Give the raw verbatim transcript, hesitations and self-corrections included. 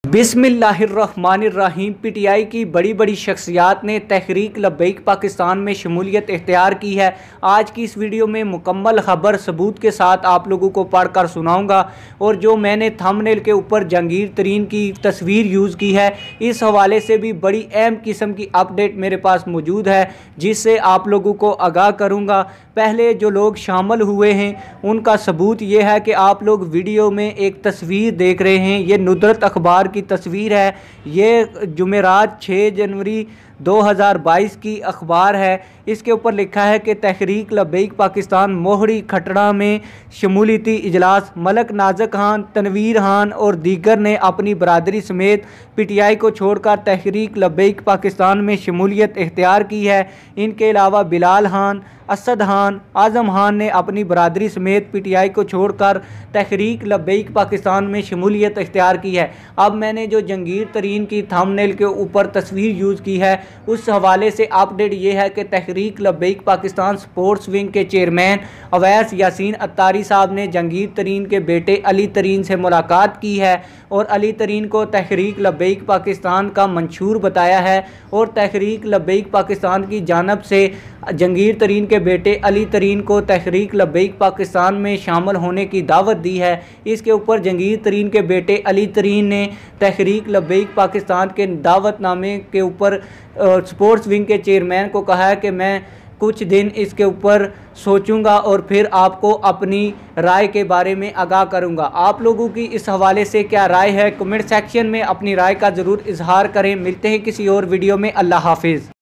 बिस्मिल्लाहिर्रहमानिर्रहीम। पीटीआई की बड़ी बड़ी शख्सियात ने तहरीक लब्बैक पाकिस्तान में शमूलियत इख्तियार की है। आज की इस वीडियो में मुकम्मल ख़बर सबूत के साथ आप लोगों को पढ़कर सुनाऊंगा। और जो मैंने थंबनेल के ऊपर जहांगीर तरीन की तस्वीर यूज़ की है, इस हवाले से भी बड़ी अहम किस्म की अपडेट मेरे पास मौजूद है, जिससे आप लोगों को आगाह करूँगा। पहले जो लोग शामिल हुए हैं उनका सबूत ये है कि आप लोग वीडियो में एक तस्वीर देख रहे हैं। ये नुदरत अखबार की तस्वीर है। ये जुमेरात छः जनवरी दो हज़ार बाईस की अखबार है। इसके ऊपर लिखा है कि तहरीक लब्बैक पाकिस्तान मोहड़ी खटड़ा में शमूलियती इजलास, मलक नाज़क खान, तनवीर खान और दीगर ने अपनी बरादरी समेत पीटीआई को छोड़कर तहरीक लब्बैक पाकिस्तान में शमूलियत इख्तियार की है। इनके अलावा बिलाल खान, असद खान, आज़म खान ने अपनी बरादरी समेत पीटीआई को छोड़कर तहरीक लब्बैक पाकिस्तान में शमूलियत इख्तियार की है। अब मैंने जो जहांगीर तरीन की थंबनेल के ऊपर तस्वीर यूज़ की है, उस हवाले से अपडेट ये है कि तहरीक लब्बैक पाकिस्तान स्पोर्ट्स विंग के चेयरमैन अवैस यासीन अत्तारी साहब ने जहांगीर तरीन के बेटे अली तरीन से मुलाकात की है और अली तरीन को तहरीक लब्बैक पाकिस्तान का मंशूर बताया है। और तहरीक लब्बैक पाकिस्तान की जानिब से जहांगीर तरीन के बेटे अली तरीन को तहरीक लब्बैक पाकिस्तान में शामिल होने की दावत दी है। इसके ऊपर जहांगीर तरीन के बेटे अली तरीन ने तहरीक लब्बैक पाकिस्तान के दावतनामे के ऊपर स्पोर्ट्स विंग के चेयरमैन को कहा है कि मैं कुछ दिन इसके ऊपर सोचूंगा और फिर आपको अपनी राय के बारे में आगाह करूंगा। आप लोगों की इस हवाले से क्या राय है, कमेंट सेक्शन में अपनी राय का ज़रूर इजहार करें। मिलते हैं किसी और वीडियो में। अल्लाह हाफिज़।